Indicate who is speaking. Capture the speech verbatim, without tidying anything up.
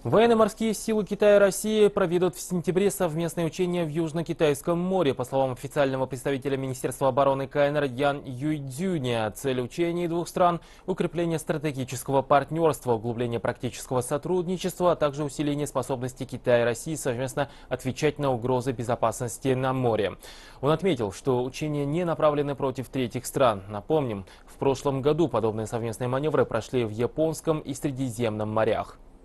Speaker 1: Военно-морские силы Китая и России проведут в сентябре совместные учения в Южно-Китайском море. По словам официального представителя Министерства обороны КНР Ян Юйцзюня, цель учений двух стран – укрепление стратегического партнерства, углубление практического сотрудничества, а также усиление способности Китая и России совместно отвечать на угрозы безопасности на море. Он отметил, что учения не направлены против третьих стран. Напомним, в прошлом году подобные совместные маневры прошли в Японском и Средиземном морях.